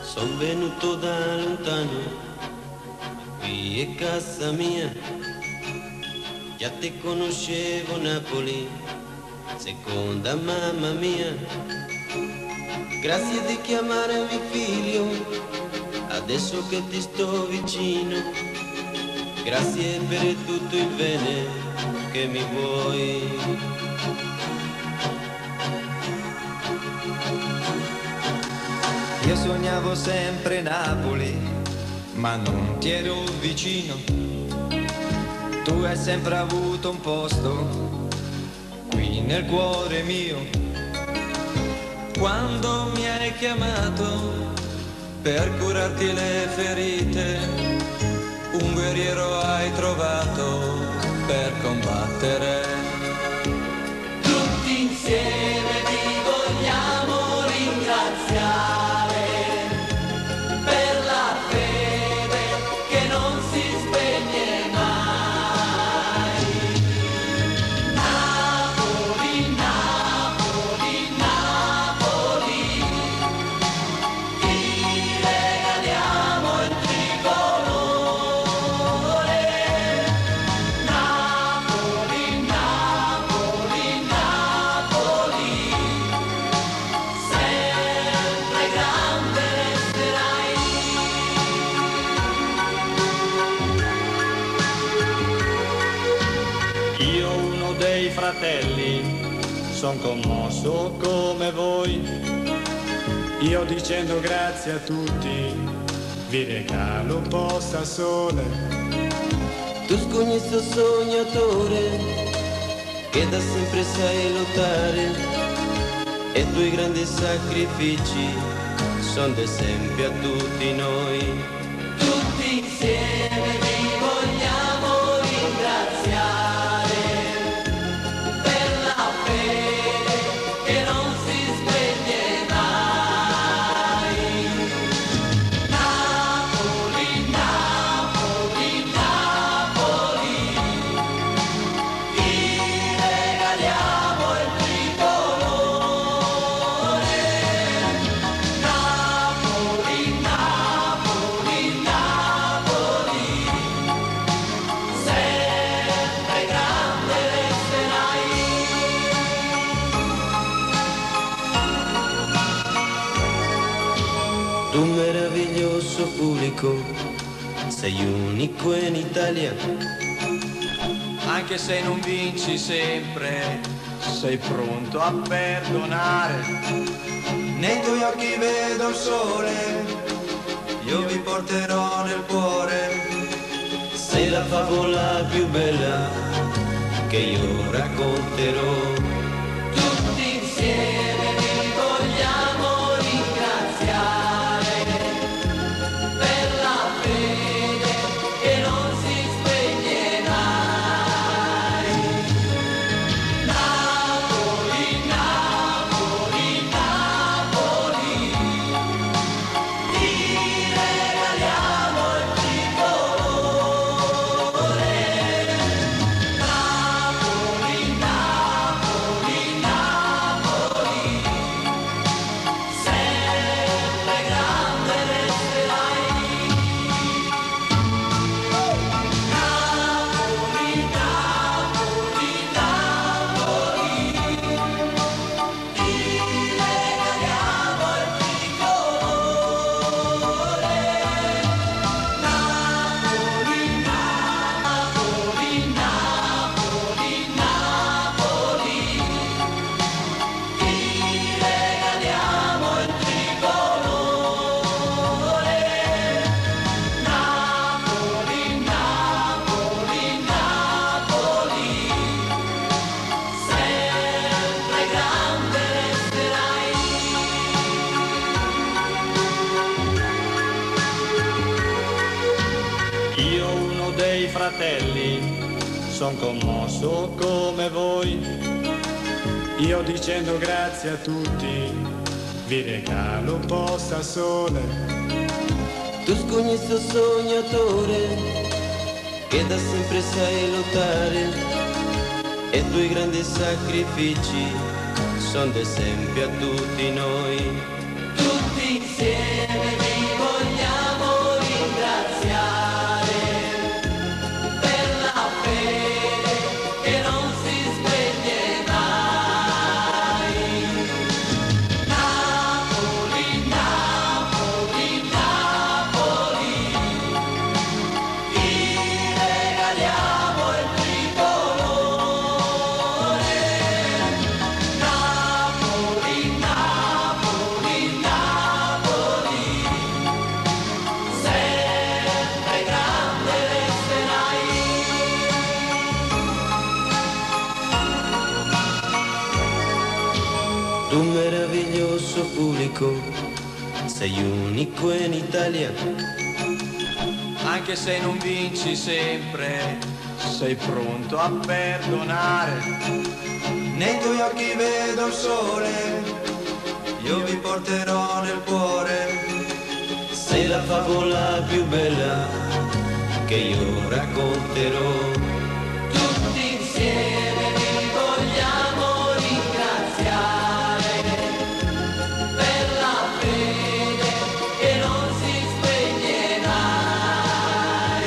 Son venuto da lontano, qui è casa mia, già te conoscevo Napoli, seconda mamma mia. Grazie di chiamarmi figlio, adesso che ti sto vicino, grazie per tutto il bene che mi vuoi. Io sognavo sempre Napoli, ma non ti ero vicino. Tu hai sempre avuto un posto qui nel cuore mio. Quando mi hai chiamato per curarti le ferite, un guerriero hai trovato per combattere. Tutti insieme vi vogliamo ringraziare. Io uno dei fratelli, son commosso come voi. Io dicendo grazie a tutti, vi regalo un po' sta sole. Tu scognisto sognatore, che da sempre sai lottare, e i tuoi grandi sacrifici son d'esempio a tutti noi. Tutti insieme vi vogliamo ringraziare per la fede che non si spegne mai. Napoli, Napoli, Napoli, ti regaliamo il tricolore. Napoli, Napoli, Napoli, sempre grande resterai. Tu meraviglioso pubblico, sei unico in Italia. Anche se non vinci sempre, sei pronto a perdonare. Nei tuoi occhi vedo il sole, io vi porterò nel cuore. Sei la favola più bella che io racconterò. Tutti insieme vi vogliamo ringraziare per la fede che non si spegne mai. Napoli, Napoli, Napoli, ti regaliamo il tricolore. Napoli, Napoli, Napoli, sempre grande resterai. Napoli, Napoli, Napoli, ti regaliamo il tricolore. Napoli, Napoli, Napoli, Napoli, ti regaliamo il tricolore. Napoli, Napoli, Napoli, sempre grande resterai. Io uno dei fratelli, son commosso come voi. Io dicendo grazie a tutti, vi regalo un po' sta sole. Tu scognisto sognatore, che da sempre sai lottare, e i tuoi grandi sacrifici son d'esempio a tutti noi. Tutti insieme vi pubblico, sei unico in Italia. Anche se non vinci sempre, sei pronto a perdonare. Nei tuoi occhi vedo il sole, io vi porterò nel cuore. Sei la favola più bella che io racconterò. Tutti insieme vi vogliamo ringraziare per la fede che non si spegne mai.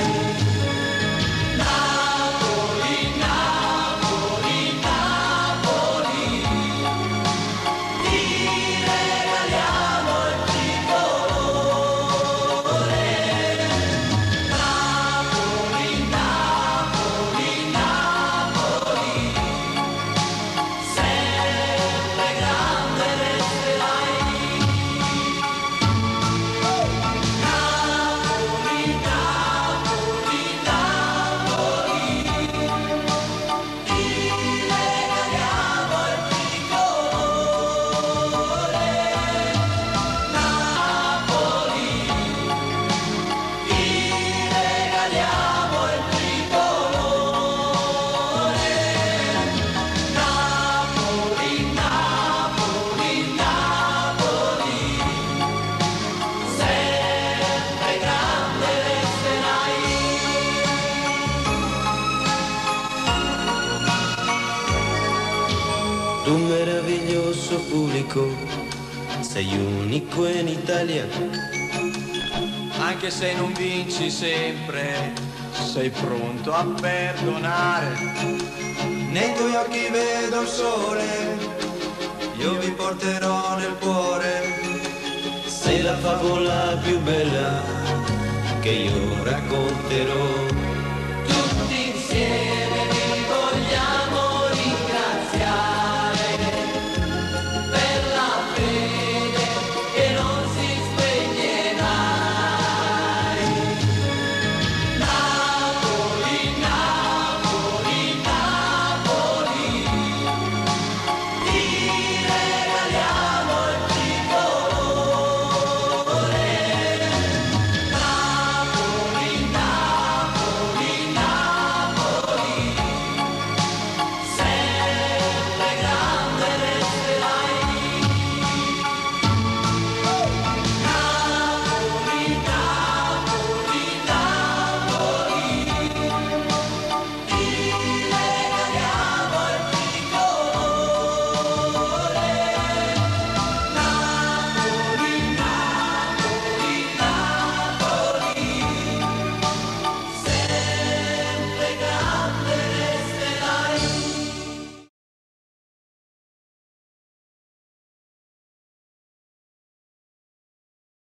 Napoli, Napoli, Napoli, ti regaliamo il tricolore. Napoli, Napoli, Napoli, sempre grande resterai. Napoli, Napoli, Napoli, ti regaliamo il tricolore. Napoli, ti regaliamo il tricolore. Napoli, Napoli, Napoli, sempre grande resterai. Tu meraviglioso pubblico, sei unico in Italia. Anche se non vinci sempre, sei pronto a perdonare. Nei tuoi occhi vedo il sole, io vi porterò nel cuore. Sei la favola più bella che io racconterò.